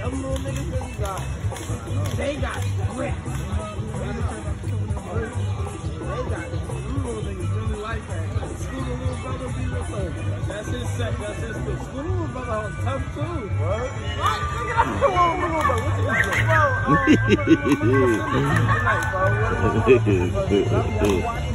Them little niggas really got, they got grit. They got them little niggas really like that. Scooter little brother be with them. That's his set, that's his thing. Scooter little brother was tough too. What? What? Look at that little brother. What you got, bro? I'm gonna tonight, bro. What